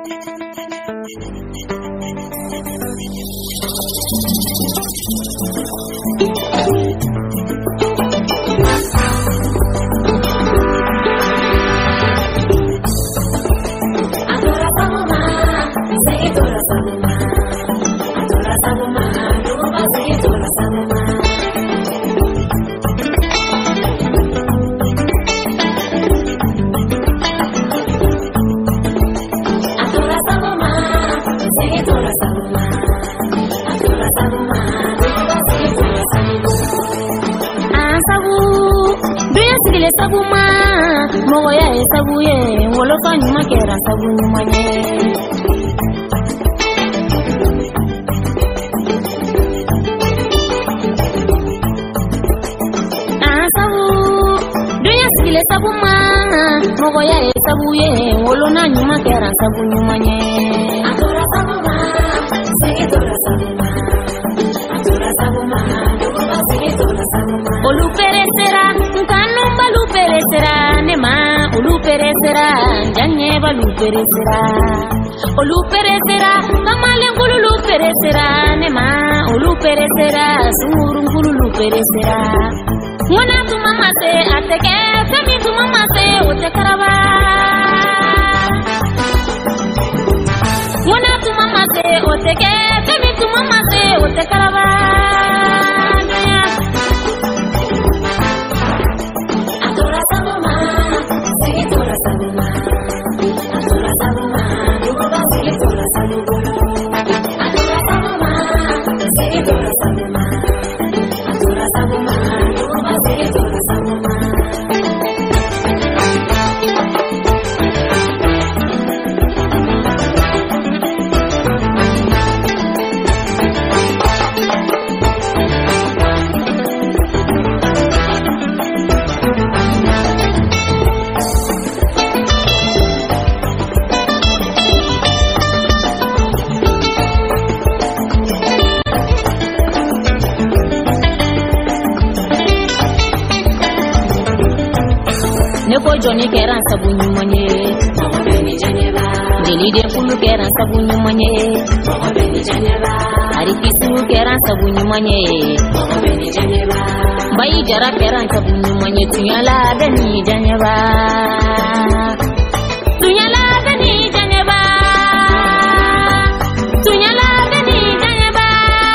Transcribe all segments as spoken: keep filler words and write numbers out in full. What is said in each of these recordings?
Sabuma, moya sabuye, wolofa nyuma kera sabu nyuma nye. Ah sabu, duya sigile sabuma, moya sabuye, wolona nyuma kera sabu nyuma nye. Atora sabuma, sege tora sabuma, atora sabuma, duba sege tora sabuma. Olu peresera, nkanu balu peresera, nema olu peresera, janye balu peresera. Olu peresera, kamale ngulu peresera, nema olu peresera, sunguru ngulu peresera. Mwana tu mama se ateke, femi tu mama se otekaraba. Mwana tu mama se oteke, femi tu mama se otekaraba. Neko Johnny keran sabu nyumanye, beni janyeba. Jeli de fulu keran sabu nyumanye, beni janyeba. Ari kisu keran sabu nyumanye, beni janyeba. Bayi jara keran sabu nyumanye, tunyala beni janyeba. Tunyala beni janyeba. Tunyala beni janyeba.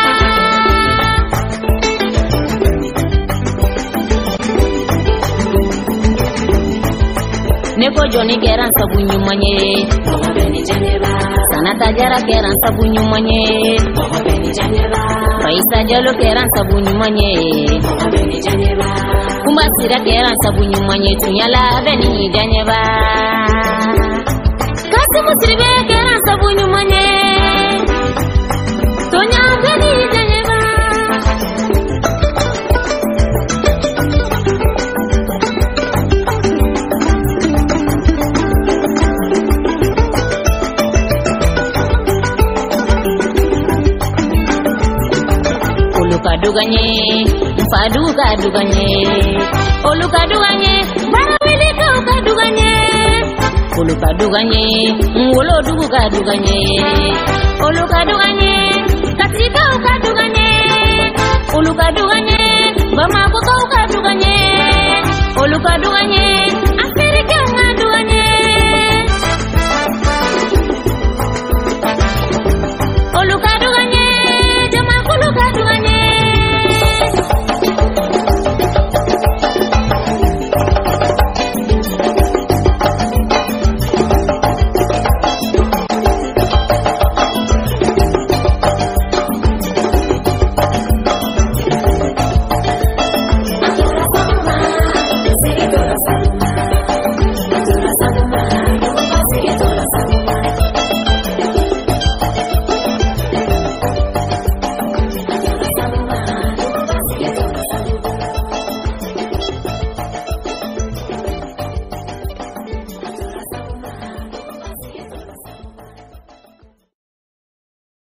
Neko Johnny keran sabu nyumanye, beni janyeba. Sanata jara keran sabu nyumanye, beni janyeba. Faisa jalo keran sabu nyumanye, beni janyeba. Kumbasira keran sabu nyumanye, tunyala beni janyeba. Kasimu tribe keran sabu nyumanye, tonya beni janyeba. Kaduganye, mfadu kaduganye, olu kaduganye, barawili kaduganye, olu kaduganye, ngolo dugu kaduganye, olu kaduganye, katika kaduganye, olu kaduganye, bamako kaduganye, olu kaduganye, Afrika